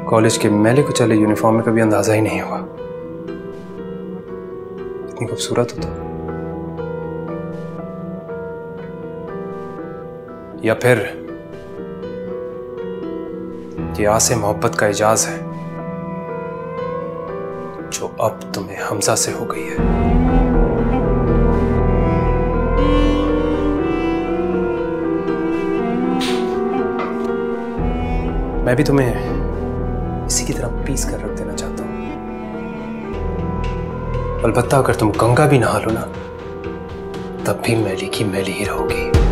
College के मैले कुचले यूनिफॉर्म में कभी अंदाजा ही नहीं हुआ। इतनी खूबसूरत हो तो। या फिर ये आसे मोहब्बत का इजाज है जो अब तुम्हें हमजा से हो गई है। मैं भी तुम्हें इसी की तरह पीस कर रख देना चाहता हूं। अलबत्ता अगर तुम गंगा भी नहा लो ना, तब भी मैली की मैली ही रहोगी।